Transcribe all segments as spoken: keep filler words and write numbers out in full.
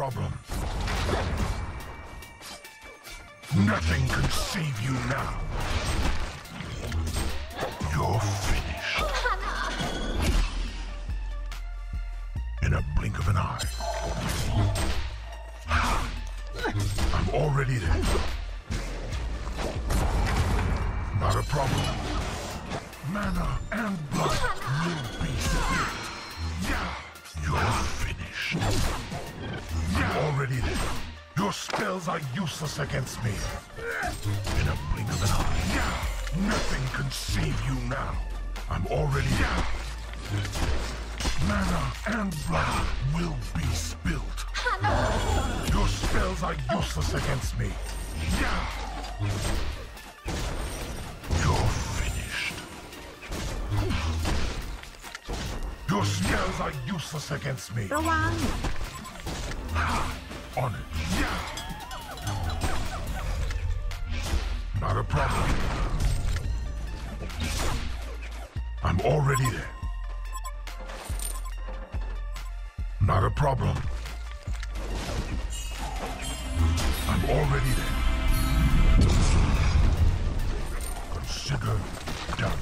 problem. Nothing can save you now. You're finished. In a blink of an eye. I'm already there. Not a problem. Mana and blood will be spilled. Yeah. You're finished. I'm already there. Your spells are useless against me. In a blink of an eye. Yeah. Nothing can save you now. I'm already there. Mana and blood will be spilled. Your spells are useless against me. Yeah. You're finished. Your spells are useless against me. ระวัง On it. Yeah. Not a problem. I'm already there. Not a problem. I'm already there. Consider done.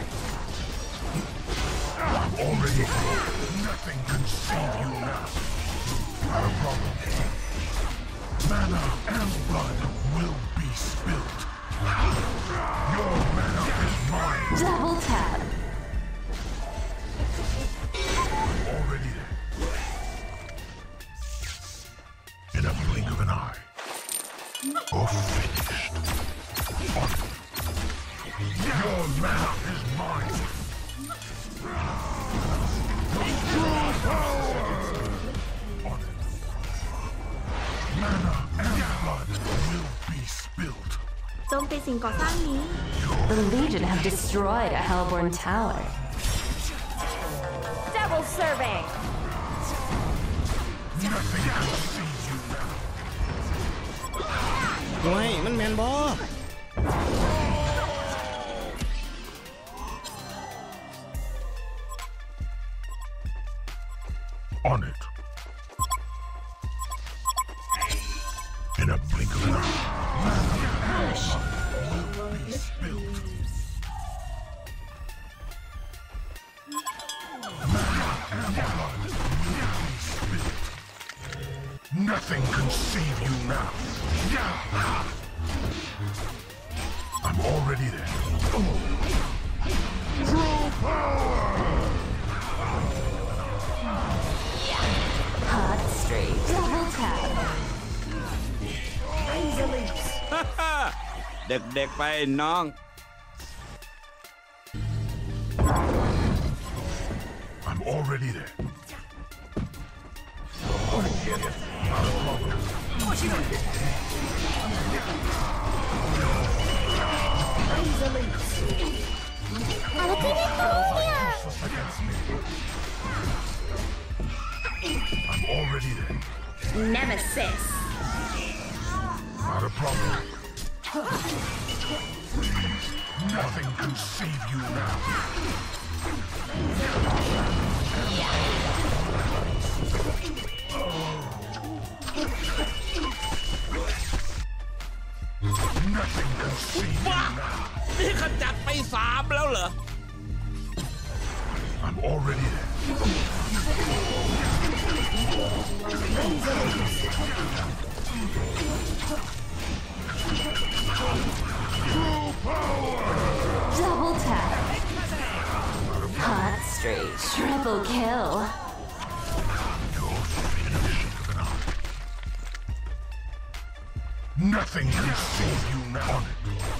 I'm already there. Nothing can save you now. Not a problem. Mana and blood will be spilled. Your mana is mine. Double tap. I'm already there. In a blink of an eye. You're finished. On it. Your mana is mine. Your power. On it. Mana and blood will be spilled. โจมตีสิ่งก่อสร้างนี้ The Legion have destroyed a Hellborn tower. Double survey. Nothing can save you now. โอ้ยมันแมนบอ On it. In a blink of an eye. Hush. Will be spilled. Mana and blood will be spilled. Nothing can save you now. Yeah. I'm already there. True power. Hot straight. Double tap. เด็กๆไปน้อง I'm already there. Not a problem. อะไรที่นี่ตัวเนี่ย Useless against me. I'm already there. Nemesis. Not a problem. Nothing can save you now. Nothing can save you ว้า now. นี่ขจัดไปสามแล้วเหรอ I'm already there. True power. Double tap. Hot straight. Triple kill. You're finished with an eye. Nothing can save you now. On it.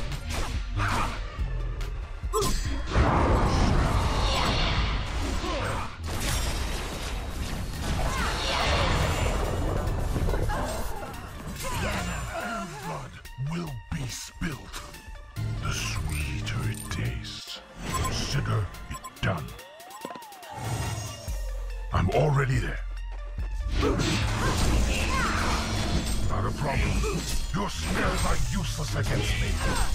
Blood will be spilled. The sweeter it tastes, consider it done. I'm already there. Not a problem. Your spells are useless against me.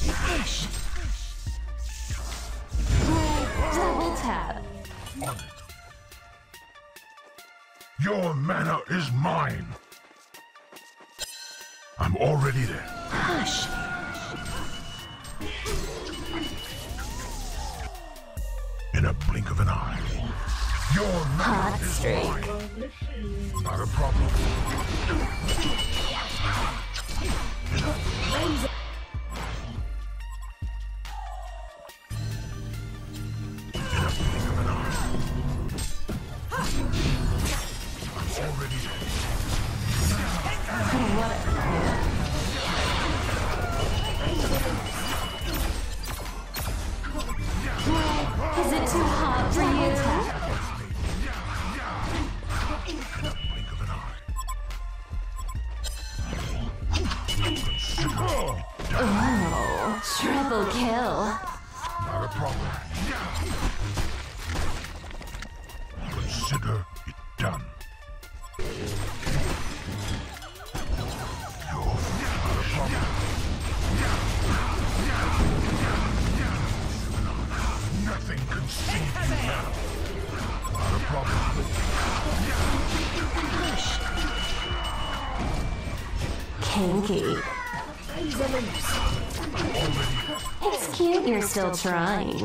Double tap. On it. Your mana is mine. I'm already there. Hush. In a blink of an eye. Your Hot man is streak. mine. Not a problem. In a blink of an eye. I'm already there. Is it too hot for you? In a blink of an eye. Consider it done. Oh, triple kill. Not a problem. Consider it done. You're not a problem. Nothing can save you now. Not a problem. Kinky. It's cute you're still trying.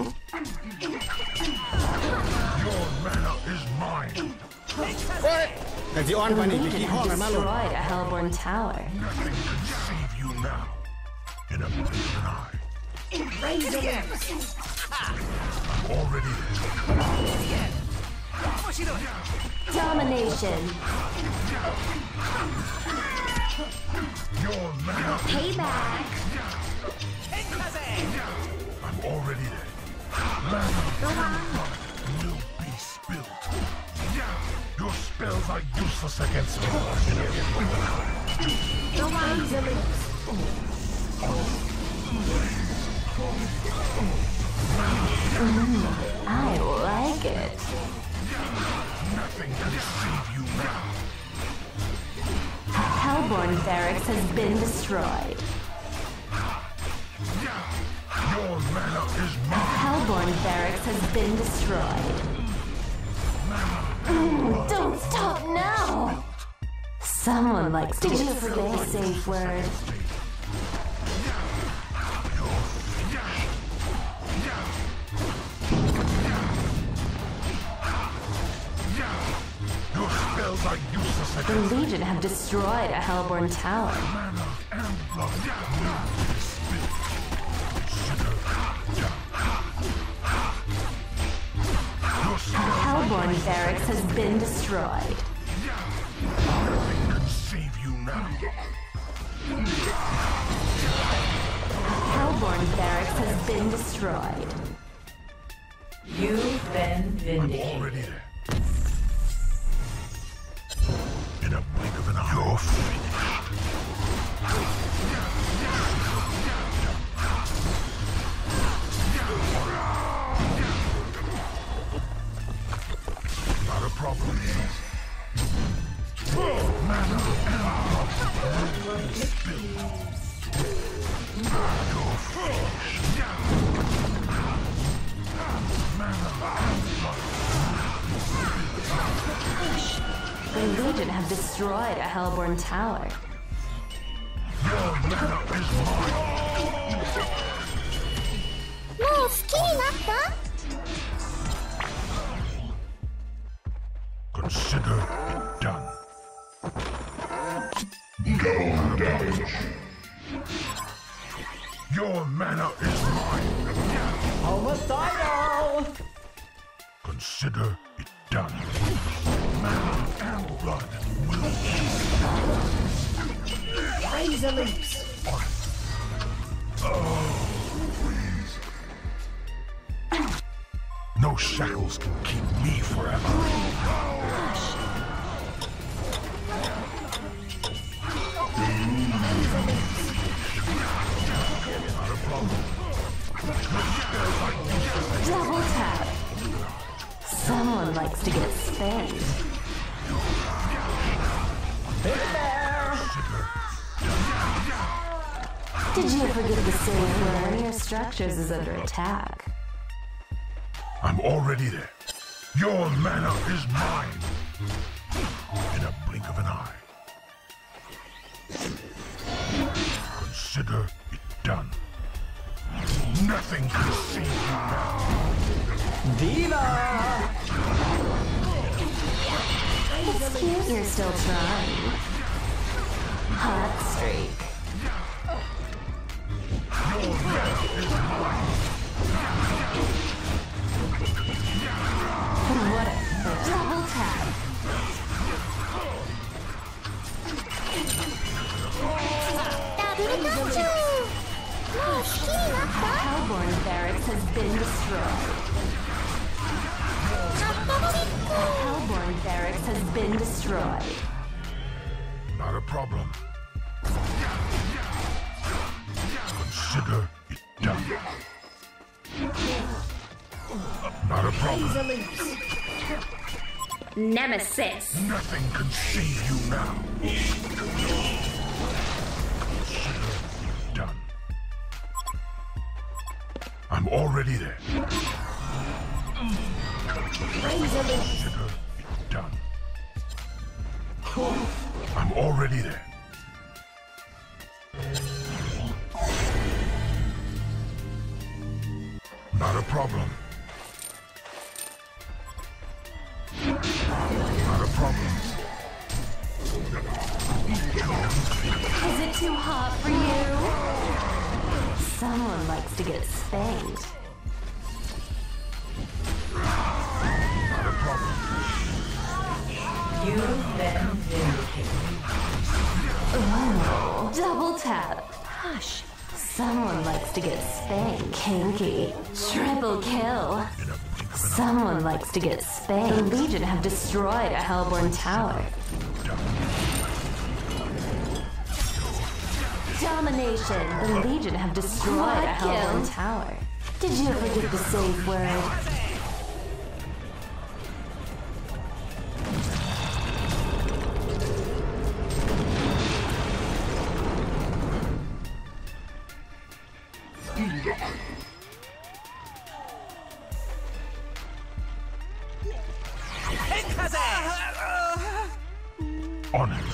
Your mana is mine. แต่ที่อ้อนไปนี่ไป Legion ขี้ห้อง have กันมาหลุด destroyed a Hellborn tower. Nothing can save you now. In a blink of an eye. I'm already there. Domination. Your mana is Payback. I'm already there. Mana will be spilled. Your spells are useless against me. I like it. Nothing can save you now. Hellborn barracks has been destroyed. Your mana is mine. Hellborn barracks has been destroyed. Mm, don't stop now! Someone likes to get forget a safe word. Your spells are useless The against Legion have destroyed a Hellborn tower. mana and blood. Will be spilled. Consider done. Your spells Hellborn barracks has been destroyed. nothing can save you now. Hellborn barracks has been destroyed. You've been I'm vindicated. already there. In a blink of an eye. You're finished. Not a problem. Mana and blood will be spilled. You're finished. Mana and blood. The Legion have destroyed a Hellborn tower. Your mana is mine. もう好きになった Consider it done. Double damage. Your mana is mine. Homicidal! Consider it done. Mana and blood will Razor leaps! No shackles can keep me forever. Not a problem. Double tap. Someone likes to get spanked. Did you forget the safe word? Your structures is under attack. I'm already there. Your mana is mine. In a blink of an eye. Consider it done. Nothing can save you now. Viva! It's cute you're still trying. Hot streak. What a double tap. Double capture! More skill up, Hellborn Barracks has been destroyed. Hellborn Barracks has been destroyed. Not a problem. Consider it done. Not a problem. Nemesis! Nothing can save you now. Consider it done. I'm already there. Consider it done. I'm already there. Not a problem. Not a problem. Is it too hot for you? Someone likes to get spanked. Not a problem. You've been vindicated. Oh, double tap. Hush. Someone likes to get spanked. Kinky. Triple kill. Someone likes to get spanked. The Legion have destroyed a Hellborn tower. Domination. The Legion have destroyed a Hellborn tower. Did you forget the safe word? On it.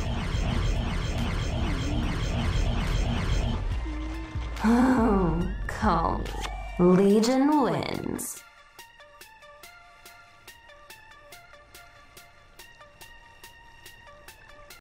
Oh, call me. Legion wins.